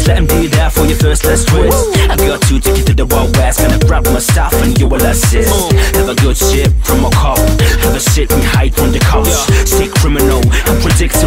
let him do that for your first, let's twist. I got to take you to the Wild West, gonna grab my stuff and you will assist. Have a good sip from a cup, have a sit and hide on the couch. Stay criminal and predict